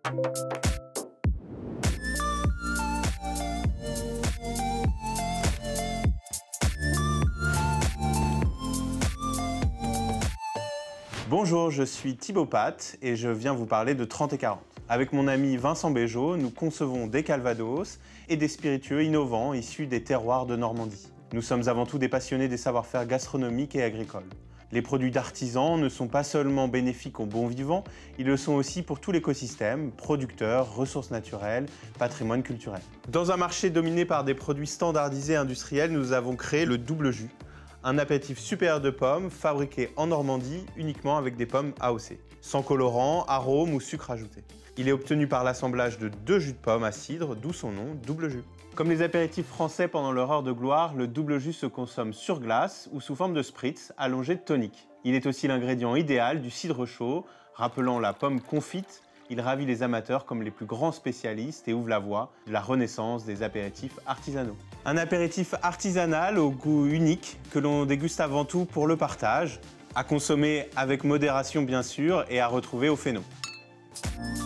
Bonjour, je suis Thibaut Pat et je viens vous parler de 30 et 40. Avec mon ami Vincent Béjot, nous concevons des calvados et des spiritueux innovants issus des terroirs de Normandie. Nous sommes avant tout des passionnés des savoir-faire gastronomiques et agricoles. Les produits d'artisans ne sont pas seulement bénéfiques aux bons vivants, ils le sont aussi pour tout l'écosystème, producteurs, ressources naturelles, patrimoine culturel. Dans un marché dominé par des produits standardisés industriels, nous avons créé le double jus, un apéritif supérieur de pommes fabriqué en Normandie uniquement avec des pommes AOC, sans colorant, arôme ou sucre ajouté. Il est obtenu par l'assemblage de 2 jus de pommes à cidre, d'où son nom, double jus. Comme les apéritifs français pendant leur heure de gloire, le double jus se consomme sur glace ou sous forme de spritz allongé de tonique. Il est aussi l'ingrédient idéal du cidre chaud, rappelant la pomme confite. Il ravit les amateurs comme les plus grands spécialistes et ouvre la voie de la renaissance des apéritifs artisanaux. Un apéritif artisanal au goût unique que l'on déguste avant tout pour le partage, à consommer avec modération bien sûr et à retrouver au Féno.